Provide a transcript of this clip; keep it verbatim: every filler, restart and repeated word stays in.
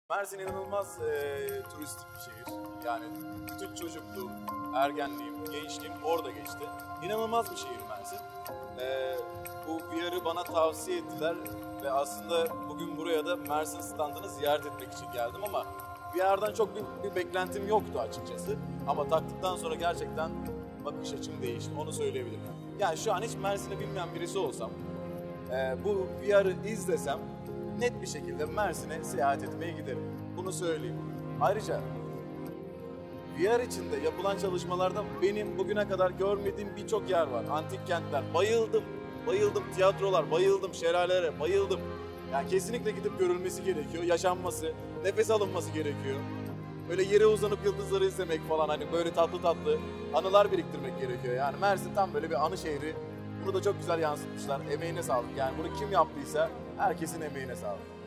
Mersin inanılmaz e, turistik bir şehir. Yani bütün çocukluğum, ergenliğim, gençliğim orada geçti. İnanılmaz bir şehir Mersin. E, bu V R'ı bana tavsiye ettiler ve aslında bugün buraya da Mersin standını ziyaret etmek için geldim ama V R'dan çok bir, bir beklentim yoktu açıkçası. Ama taktıktan sonra gerçekten bakış açım değişti, onu söyleyebilirim. Yani şu an hiç Mersin'i bilmeyen birisi olsam, e, bu V R'ı izlesem net bir şekilde Mersin'e seyahat etmeye giderim. Bunu söyleyeyim. Ayrıca V R içinde yapılan çalışmalarda benim bugüne kadar görmediğim birçok yer var. Antik kentler. Bayıldım. Bayıldım. Tiyatrolar. Bayıldım. Şelalelere. Bayıldım. Yani kesinlikle gidip görülmesi gerekiyor. Yaşanması, nefes alınması gerekiyor. Böyle yere uzanıp yıldızları izlemek falan, hani böyle tatlı tatlı anılar biriktirmek gerekiyor. Yani Mersin tam böyle bir anı şehri. Bunu da çok güzel yansıtmışlar. Emeğine sağlık. Yani bunu kim yaptıysa herkesin emeğine sağlık.